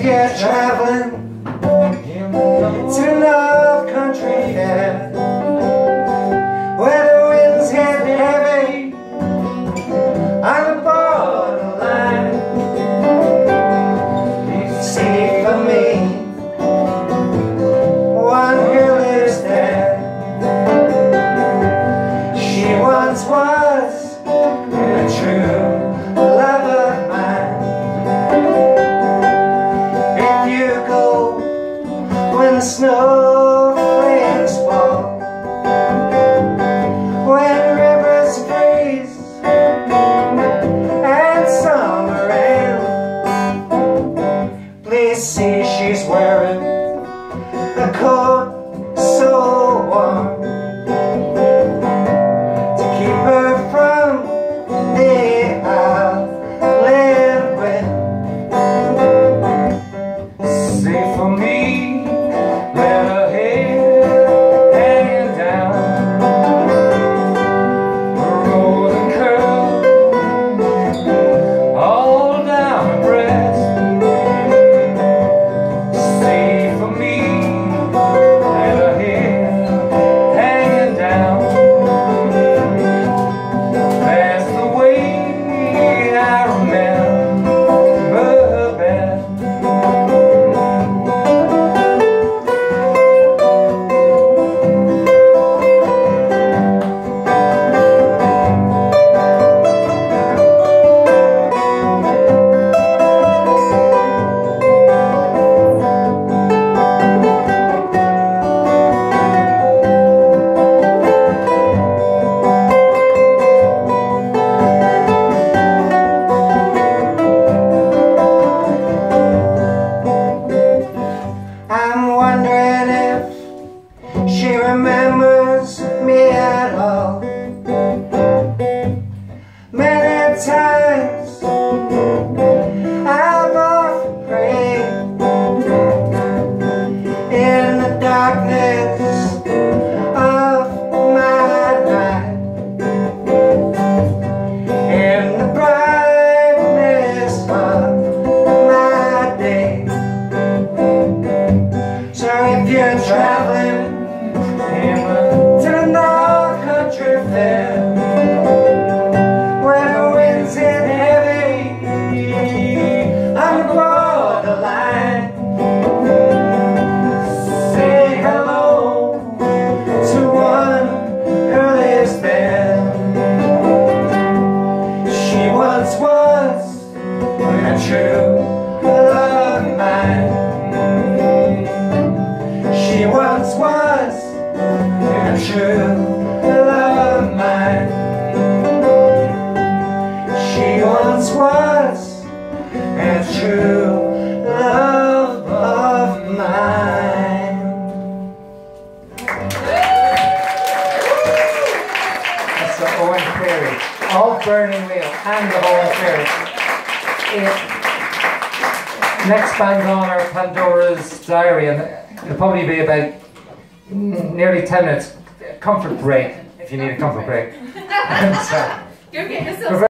you're traveling to Love Country Fair, where the winds hit heavy on the borderline, see for me one who lives there. She once was a true love of mine. If you go when the snowflakes fall, when rivers freeze and summer ends, please see she's wearing a coat so warm to keep her from the outland wind. Say for me, let her hair hang down, her golden curl all down her breast. Say for me, let her hair hang down. That's the way I remember her best. I'm wondering if she remembers me at all. Many times I've often prayed in the darkness of my night, in the brightness of my day. So if you're traveling to the North Country Fair, where the winds hit heavy on the borderline, say hello to one who lives there. She once was a true love of mine. She once was a true love of mine. She once was a true love of mine. That's the Owen Ferry, of Burning Wheel and the Owen Ferry. Next band on are Pandora's Diary, and it'll probably be about nearly 10 minutes comfort break if you need a comfort break. Go get yourself